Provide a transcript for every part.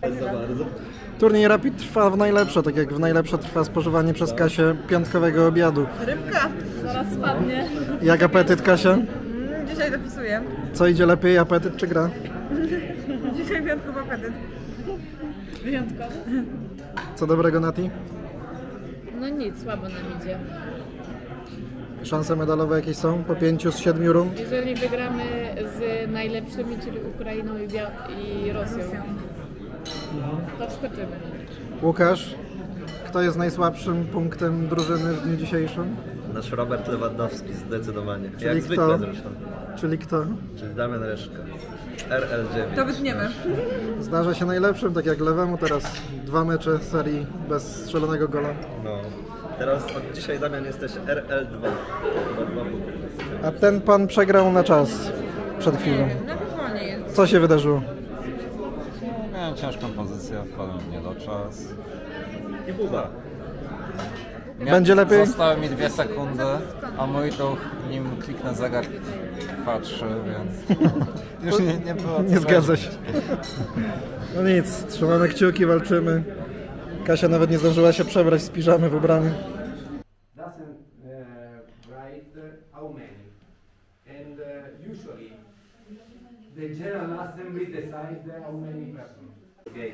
Turniej Rapid trwa w najlepsze, tak jak w najlepsze trwa spożywanie przez Kasię piątkowego obiadu. Rybka zaraz spadnie. Jak apetyt, Kasia? Dzisiaj dopisuję. Co idzie lepiej, apetyt czy gra? Dzisiaj wyjątkowy apetyt. Wyjątkowy? Co dobrego, Nati? No nic, słabo nam idzie. Szanse medalowe jakieś są po 5 z 7 rund? Jeżeli wygramy z najlepszymi, czyli Ukrainą i Rosją, to wskoczymy. Łukasz, kto jest najsłabszym punktem drużyny w dniu dzisiejszym? Nasz Robert Lewandowski zdecydowanie. Czyli Jak kto? zwykle zresztą. Czyli kto? Czyli Damian Reszka. RL9. To wytniemy. Zdarza się najlepszym, tak jak Lewemu teraz 2 mecze serii bez strzelonego gola. No. Teraz od dzisiaj, Damian, jesteś RL2. Chyba 2 punkty. A ten pan przegrał na czas przed chwilą. Na pewno nie jest. Co się wydarzyło? Miałem ciężką pozycję, wpadłem nie do czas. I Buba. Będzie lepiej? Zostały mi 2 sekundy, a mój ruch, nim kliknę zegar, trwa 3, więc już nie było. Nie zgadza się. No nic, trzymamy kciuki, walczymy. Kasia nawet nie zdążyła się przebrać z piżamy w ubraniu. Doesn't write how many, and usually the General Assembly decides how many persons. Okay,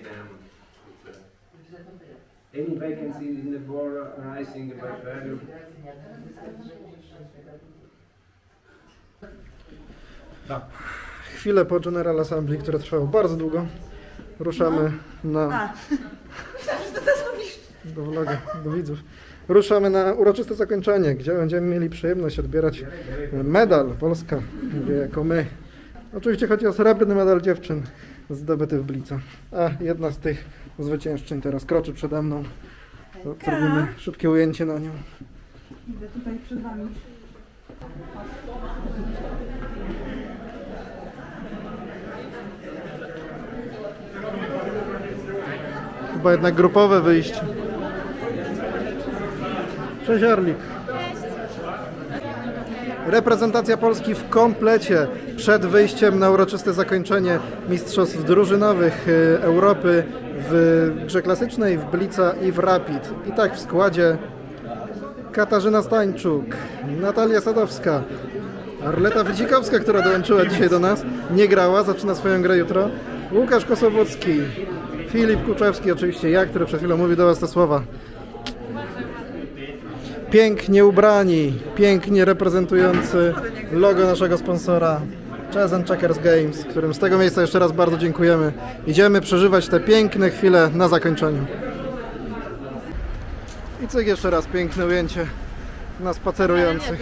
any vacancy in the board arising by value. Chwilę po General Assembly, które trwało bardzo długo, ruszamy na... Do vloga, do widzów. Ruszamy na uroczyste zakończenie, gdzie będziemy mieli przyjemność odbierać medal Polska, mówię jako my. Oczywiście chodzi o srebrny medal dziewczyn zdobyty w Blica. A jedna z tych zwyciężczyń teraz kroczy przede mną. Zrobimy szybkie ujęcie na nią. Idę tutaj przed wami. Chyba jednak grupowe wyjście. Cześć Arlik. Reprezentacja Polski w komplecie przed wyjściem na uroczyste zakończenie Mistrzostw Drużynowych Europy w grze klasycznej, w Blica i w Rapid. I tak w składzie Katarzyna Stańczuk, Natalia Sadowska, Arleta Wydzikowska, która dołączyła dzisiaj do nas, nie grała, zaczyna swoją grę jutro, Łukasz Kosowocki, Filip Kuczewski, oczywiście ja, który przed chwilą mówił do Was te słowa. Pięknie ubrani, pięknie reprezentujący logo naszego sponsora Chess & Checkers Games, którym z tego miejsca jeszcze raz bardzo dziękujemy. Idziemy przeżywać te piękne chwile na zakończeniu. I cyk, jeszcze raz piękne ujęcie na spacerujących.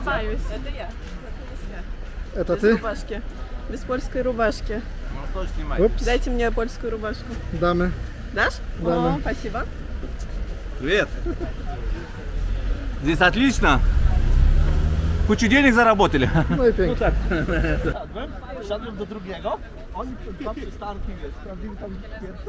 Это ты? Рубашки. Без польской рубашки. Ups. Дайте мне польскую рубашку. Damy. Дашь? Дам. О, спасибо. Привет! Здесь отлично! Кучу денег заработали. No i pięknie. Szedłem do drugiego, oni dwa przystanki, wiesz, sprawdzili tam pierwszy.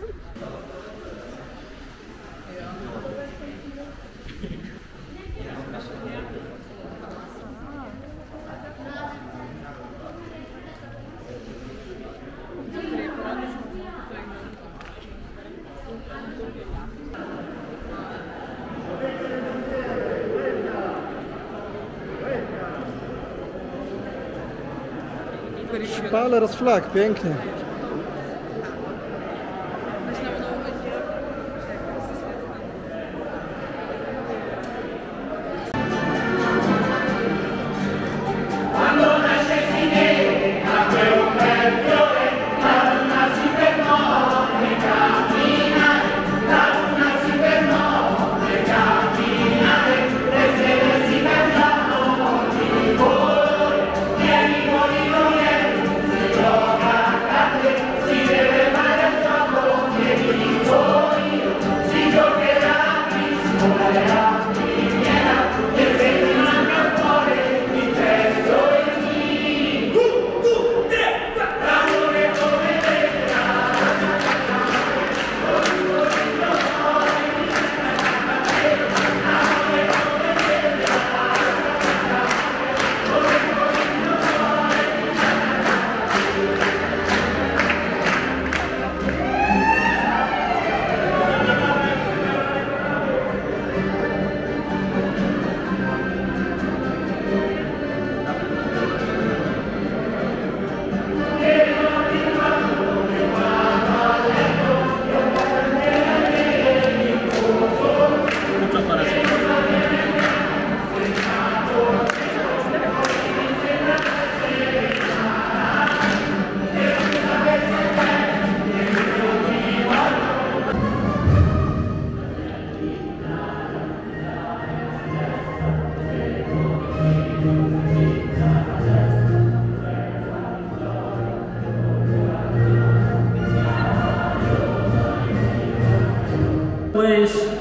Szpaler z flag, pięknie.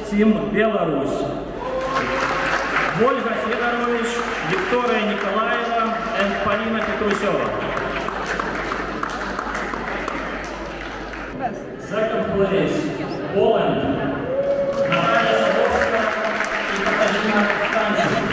Team Belarus. Volga Fedorovich, Victoria Nikolaeva, and Polina Petruseva. Second place, Poland. Natalia Saborska and Katarzyna Stanczyk.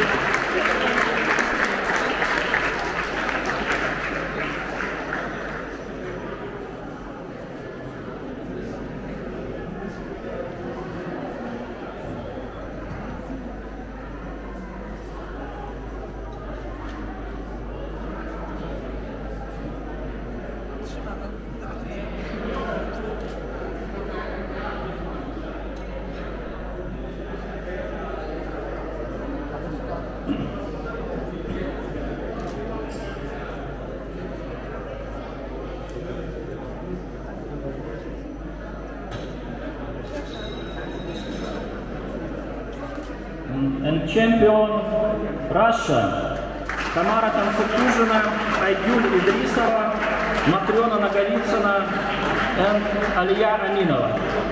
And champion Russia, Tamara Konstantuzhina, Aygul Idrisova, Matryona Nagolytsina, and Aliya Aminova.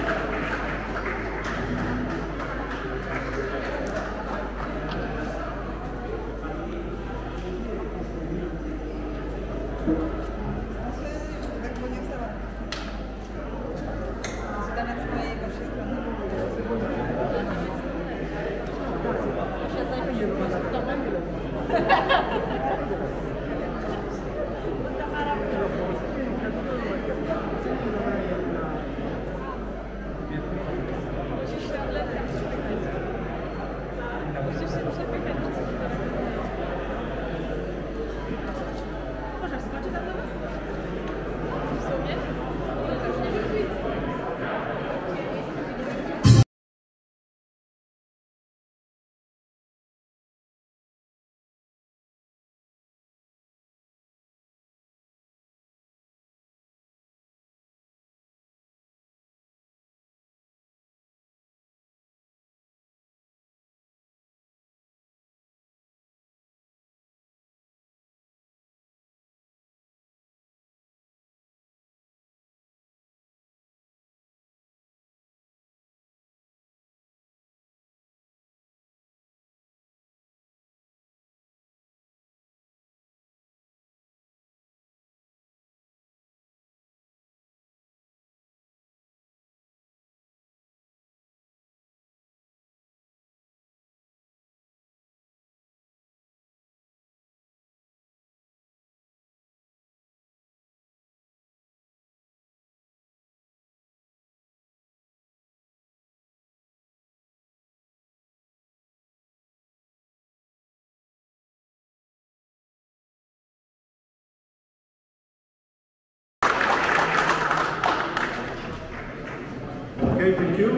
Okay, thank you.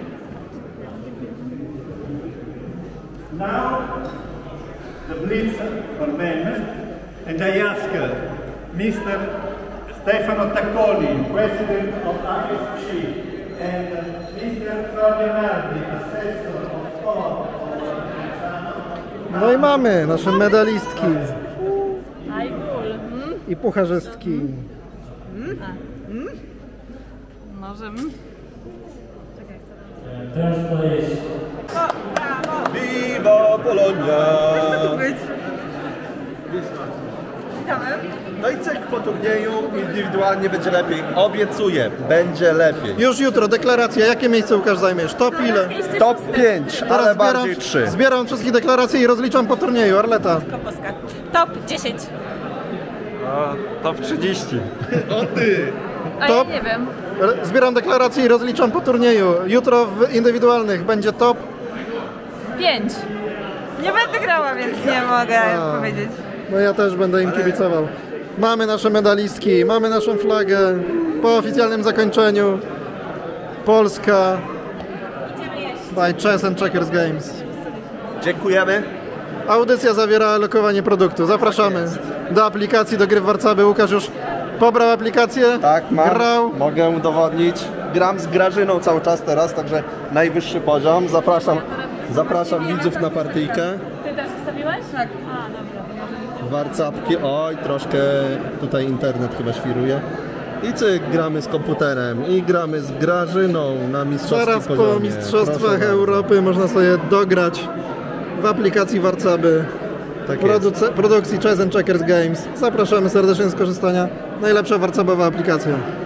Now, the Blitz for men, and I ask Mr. Stefano Tacconi, President of ISC, and Mr. Fabio Nardi, Assessor of Sport. No i mamy nasze medalistki Aygul. i pucharzystki. Może. Viva Polonia! Witamy. No i cyk po turnieju, indywidualnie będzie lepiej. Obiecuję, będzie lepiej. Już jutro deklaracja. Jakie miejsce, Łukasz, zajmiesz? Top ile? Top 5, ale bardziej 3. Zbieram wszystkie deklaracje i rozliczam po turnieju. Arleta. Top 10. Top 30. O ty! A Top. ja nie wiem. Zbieram deklaracje i rozliczam po turnieju. Jutro w indywidualnych będzie top. 5. Nie będę grała, więc nie mogę powiedzieć. No ja też będę im kibicował. Mamy nasze medalistki, mamy naszą flagę. Po oficjalnym zakończeniu Polska by Chess and Checkers Games. Dziękujemy. Audycja zawiera lokowanie produktu. Zapraszamy do aplikacji, do gry w Warcaby. Łukasz już pobrał aplikację? Tak, mam. Grał? Mogę udowodnić. Gram z Grażyną cały czas teraz, także najwyższy poziom. Zapraszam widzów na partyjkę. Ty też zostawiłeś? Tak. A, dobra. Warcapki. Oj, troszkę tutaj internet chyba świruje. I cyk, gramy z komputerem i gramy z Grażyną na mistrzowskim Zaraz poziomie. po Mistrzostwach Proszę Europy można sobie dograć w aplikacji Warcaby Tak produkcji Chess and Checkers Games. Zapraszamy serdecznie do skorzystania. Najlepsza warcabowa aplikacja.